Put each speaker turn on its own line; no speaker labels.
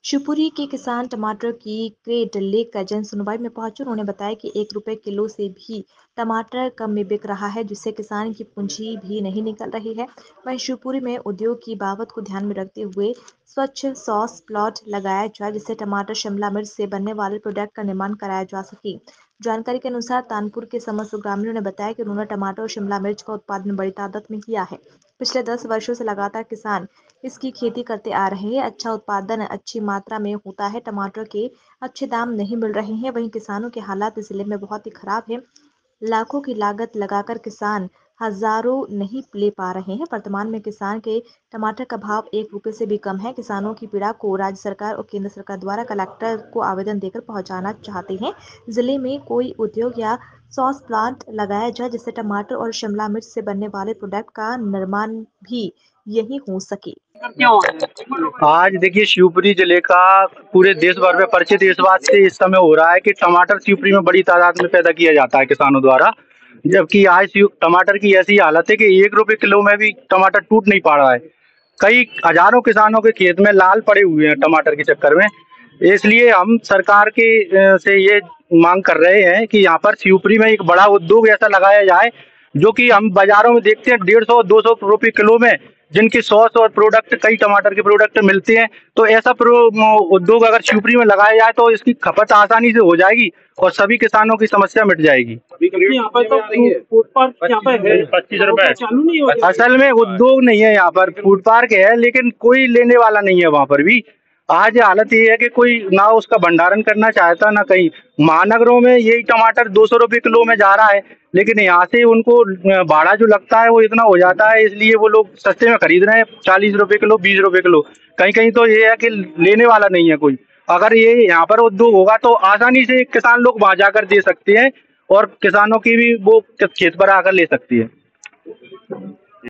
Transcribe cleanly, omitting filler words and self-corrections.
शिवपुरी के किसान टमाटर की क्रेट लेकर जन सुनवाई में पहुंचे। उन्होंने बताया कि 1 रुपए किलो से भी टमाटर कम में बिक रहा है, जिससे किसान की पूंजी भी नहीं निकल रही है। वहीं शिवपुरी में उद्योग की बावत को ध्यान में रखते हुए स्वच्छ सॉस प्लॉट लगाया जाए, जिससे टमाटर शिमला मिर्च से बनने वाले प्रोडक्ट का निर्माण कराया जा सके। जानकारी के अनुसार तानपुर के समस्त ग्रामीणों ने बताया कि उन्होंने टमाटर और शिमला मिर्च का उत्पादन बड़ी तादाद में किया है। पिछले 10 वर्षों से लगातार किसान इसकी खेती करते आ रहे हैं। अच्छा उत्पादन अच्छी मात्रा में होता है। टमाटर के अच्छे दाम नहीं मिल रहे हैं। वहीं किसानों के हालात जिले में बहुत ही खराब है। लाखों की लागत लगाकर किसान हजारों नहीं ले पा रहे हैं। वर्तमान में किसान के टमाटर का भाव 1 रुपए से भी कम है। किसानों की पीड़ा को राज्य सरकार और केंद्र सरकार द्वारा कलेक्टर को आवेदन देकर पहुंचाना चाहते हैं। जिले में कोई उद्योग या सॉस प्लांट लगाया जाए, जिससे टमाटर और शिमला मिर्च से बनने वाले प्रोडक्ट का निर्माण भी यही हो सके।
आज देखिए शिवपुरी जिले का पूरे देश भर में परिचित इस बात से इस समय हो रहा है कि टमाटर शिवपुरी में बड़ी तादाद में पैदा किया जाता है किसानों द्वारा। जबकि आज टमाटर की ऐसी हालत है कि 1 रुपए किलो में भी टमाटर टूट नहीं पा रहा है। कई हजारों किसानों के खेत में लाल पड़े हुए हैं टमाटर के चक्कर में। इसलिए हम सरकार के से ये मांग कर रहे हैं कि यहाँ पर शिवपुरी में एक बड़ा उद्योग ऐसा लगाया जाए, जो कि हम बाजारों में देखते हैं 150-200 रुपये किलो में जिनकी सॉस और प्रोडक्ट कई टमाटर के प्रोडक्ट मिलते हैं। तो ऐसा उद्योग अगर शिवपुरी में लगाया जाए तो इसकी खपत आसानी से हो जाएगी और सभी किसानों की समस्या मिट जाएगी।
यहाँ पर तो फूड पार्क यहाँ पर है,
25 रुपए
चालू नहीं हो।
असल में उद्योग नहीं है, यहाँ पर फूड पार्क है लेकिन कोई लेने वाला नहीं है वहाँ पर भी। आज हालत ये है कि कोई ना उसका भंडारण करना चाहता ना कहीं। महानगरों में यही टमाटर 200 रुपये किलो में जा रहा है, लेकिन यहाँ से उनको भाड़ा जो लगता है वो इतना हो जाता है, इसलिए वो लोग सस्ते में खरीद रहे हैं 40 रुपये किलो 20 रुपये किलो। कहीं कहीं तो ये है कि लेने वाला नहीं है कोई। अगर ये यहाँ पर उद्योग होगा तो आसानी से किसान लोग वहां जाकर दे सकते हैं और किसानों की भी वो खेत पर आकर ले सकती है।